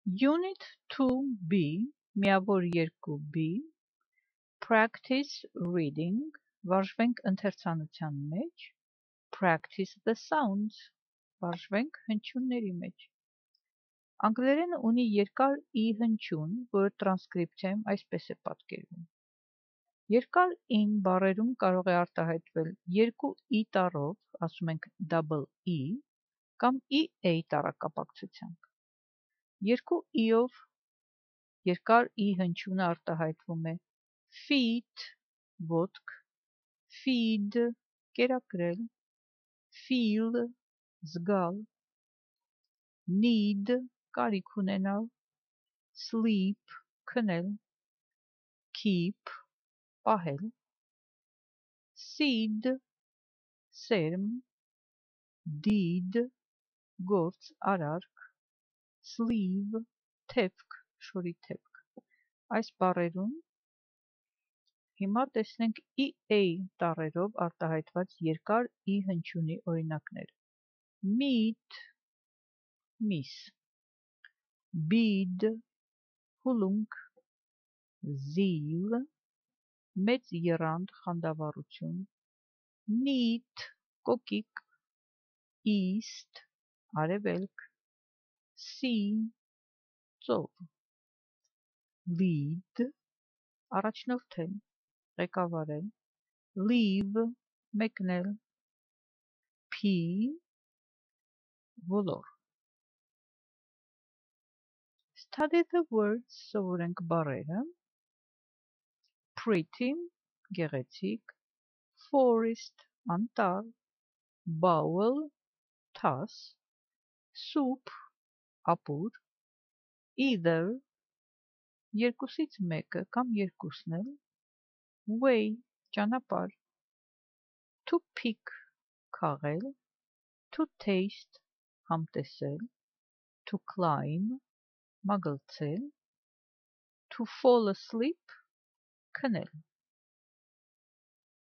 Unit 2B, միավոր 2B, Practice reading, վարժվենք ընթերցանության մեջ, Practice the sounds, վարժվենք հնչյունների մեջ։ Անգլերենը ունի երկար ի հնչյուն, որը տրանսկրիպցիայում այսպես է պատկերվում։ Երկար in բառերում կարող է արտահայտվել երկու ի տառով, ասում ենք double e, կամ EA տառակապակցությամբ։ Երկու e-ով երկար ի հնչյունը արտահայտվում է feet, ոտք, feed, կերակրել, feel, զգալ, need, կարիք ունենալ, sleep, քնել, keep, պահել, seed, սերմ, deed, գործ, արարք, sleeve, թևք, շորի թևք։ Այս բառերում հիմա տեսնենք EA տառերով արտահայտված երկար ի հնչյունի օրինակները։ Meet, միս, bead, հուլունք, zeal, մեծ եռանդ խանդավառություն, neat, կոկիկ, east, արևելք, sea, ծով, lead, առաջնորդել, ղեկավարել, leave, մեկնել, pea, ոլոր։ Study the words, սովորենք բառերը, pretty, գեղեցիկ, forest, անտառ, bowl, թաս, soup, ապուր, either, երկուսից մեկը կամ երկուսն էլ, way, ճանապարհ, to pick, քաղել, to taste, համտեսել, to climb, մագլցել, to fall asleep, քնել։